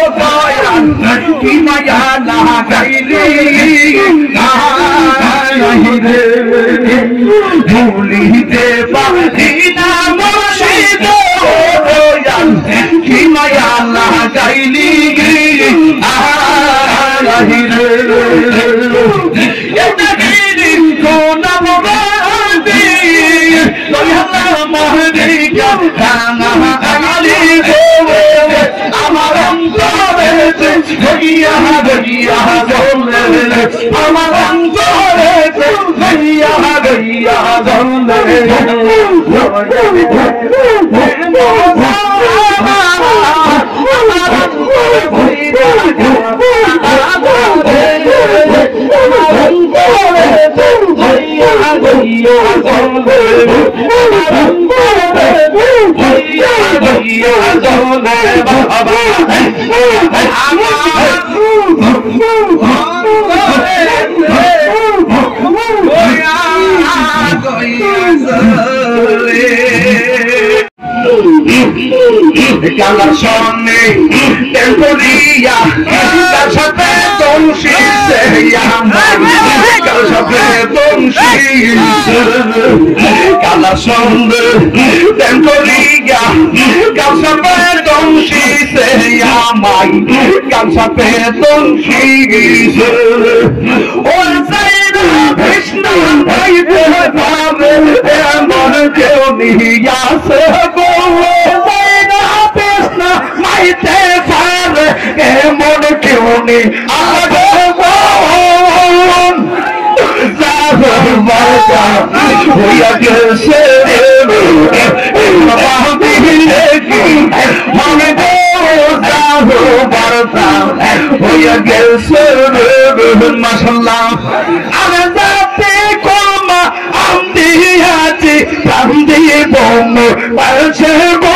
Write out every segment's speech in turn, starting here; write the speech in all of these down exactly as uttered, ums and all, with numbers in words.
দয়াল কি মায়া লাগাইলি রে ভুলিতে পারি না মুর্শিদ দয়াল কি মায়া লাগাইলি আহি রে এটা কি কোন বন্দি দয়াল মাহরিকা কানা আলি গো আমার অন্তরে গইয়া গইয়া জলে আমার অন্তরে গইয়া গইয়া জলে Gala sonne del podia Gala pe donshi se yama Gala pe donshi Gala sonne del podia Gala pe donshi se yama Gala pe donshi Ol zaida Krishna bhaite bhave Emon keu niya se bowe মাইতে পারে এমন কেউ নেই আগুন জাগরবারটা হইয়া গেছে মনে জাগরবারটা হইয়া গেছে মাশাআল্লাহ আমি যাতে কমা আমি আছি প্রাণ দিয়ে বম পারছে গো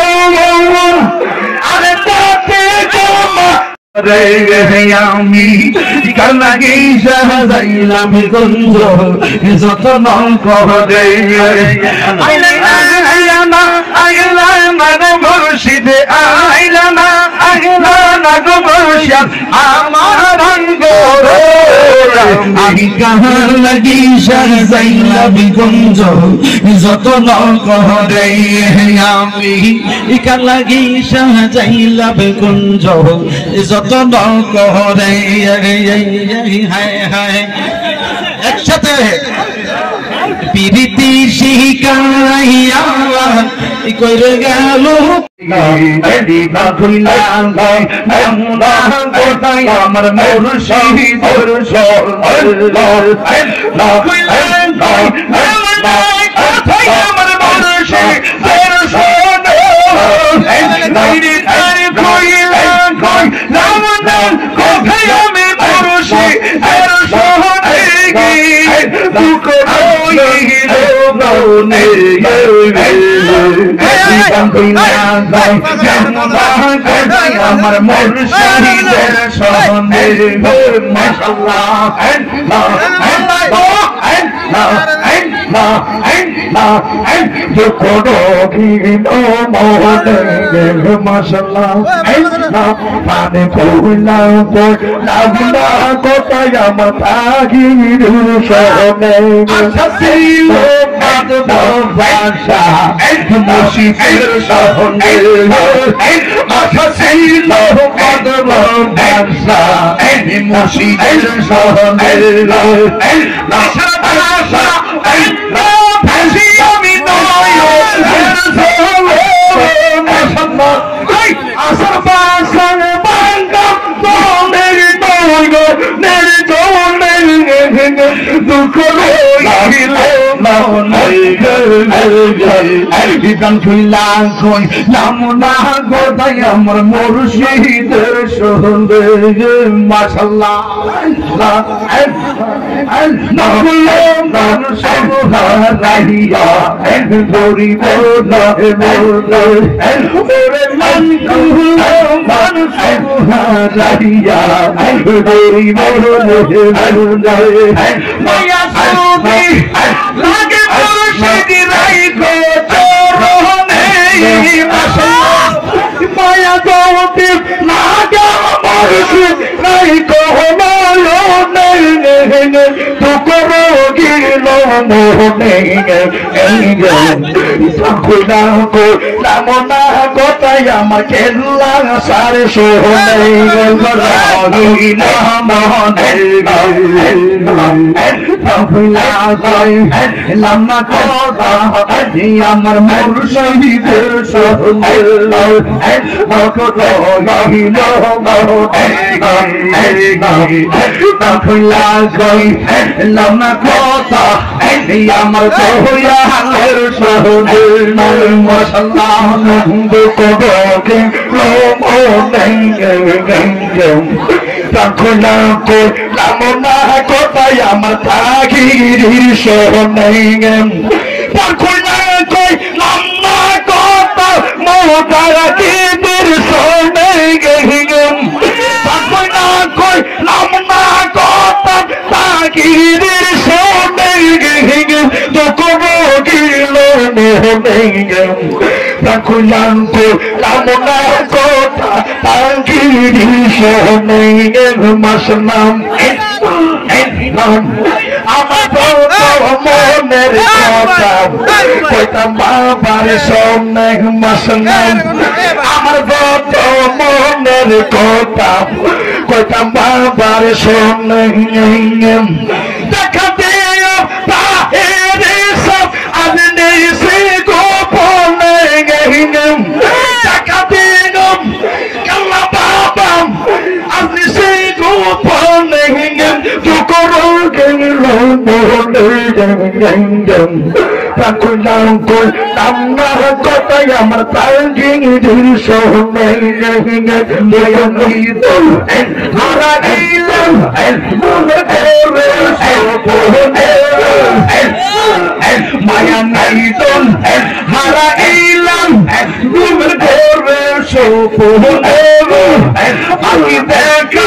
আমি কান্না গেইসা যাইলাম গঞ্জ যত নৌক রে আইলা না আইলা না মুর্শিদ আইলা না আইলা না মুর্শিদ আমার রঙ্গ আমি কান্না গেইসা যাইলাম গঞ্জ যত নৌক রে আমি কান্না গেইসা যাইলাম গঞ্জ যত নৌক রে হায় হায় একসাথে প্রীতি শিখাইয়া কইরে গেল আমার মুর্শিদ আমার মুর্শিদের সনে মাশাআল্লাহ পানে কইলা লাগলা কোথায় আমার থাকির সনে ছিল বাদশা মুর্শিদের সনে আশা ছিল বাদশা মুর্শিদের সনে আশা আশা ফাঁসি আমি নয় আশার বাসার বাঙ্গা তোনের নয় নেড়ে তোনের দুঃখ রইল গান খুইলা কই নাম না গোদাই আমার মুর্শিদের সন্দেহ মাশাআল্লাহ রাহিয়া গরিব রাহিয়া গরিব লাগে মুর্শিদ রাইখো চরণে মায়া গৌতি লাগে গিল মোহনে খুলা করলাম না কথাই আমার কেল্লা সারে সোহনে লাম্মা কথা আমার মুর্শিদের সোহনে খুলা লাম্মা কথা আমার দয়ালের সোহনে মাশাআল্লাহ নন্দে কবকে খুলা করলাম না কথাই আমার তাগিরির সোহনে খুলা করলাম না কথা মোতারা কিদের সোহনে খুলা করলাম না কথা তাগিরির সোহনে তো কব গিল মোহনে খুলাম করলাম না কথা তাগিরির সোহনে মাসলাম আমার মনের কথা কইতাম বাবার সামনে মাসলাম আমার বড় মনের কথা কইতাম বাবার সামনে দেখা দিও তাহেরে সব আননে সে গোপনে দেখা দিও কাল্লা বাবা আপনি সে গোপনে তো করো গেল খুলাম করলাম না কথাই আমার তাগিরির সোহনে হারা গেলাম মায়া নাই তোল হারা গেলাম সোপনে আমি দেখা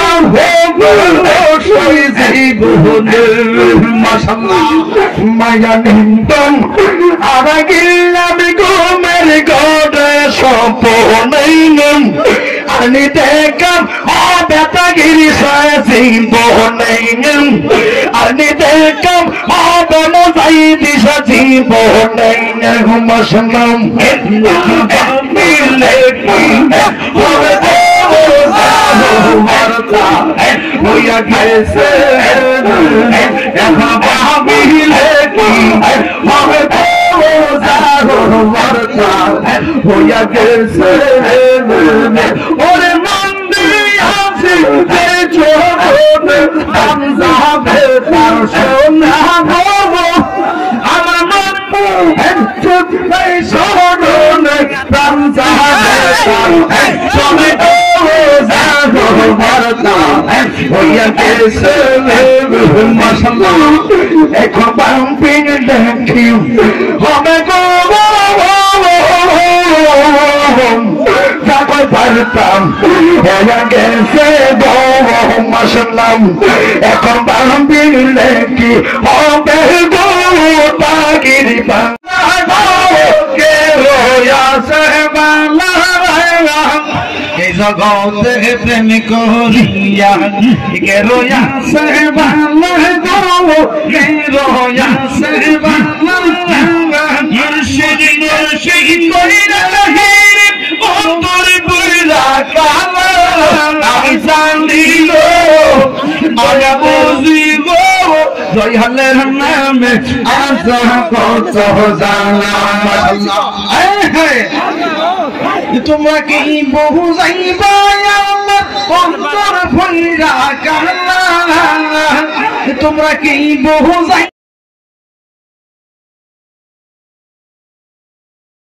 মাশাআল্লাহ মায়া নিন্তন হারা গেলাম ঘুমের ঘরে স্বপ্নে আমি দেখাম হবে তাগিরি জীবনে আমি দেখাম হবে মজাই দিশা জীবনে মাশাআল্লাহ মিলে হবে হইয়া গেছে মিলে হবে হইয়া গেছে ওরে মন্দি আছে সোনা আমার স্মরণে প্রাণ যাবে হইয়া গেছে মাশাআল্লাহ এখন বাম্পিং দেখি হবে গো তাকই পারতাম হইয়া গেছে গো মাশাআল্লাহ এখন বাম্পিং দেখি হবে গো তাগিরি বাংলা কে রোয়া সহবালা জগতে প্রেম করিয়া কে রোয়া সহবালা গো কে রোয়া সহবালা মুর্শিদ মুর্শিদ কইরা রহির অন্তর বুইরা কালা আমি জানিল আয়া বুঝিব দয়ালের নামে আজা কত জানা মাশাআল্লাহ তোমরা কি বহু যাইবা আমার অন্তর ভইরা কালা তোমরা কি বহু যাই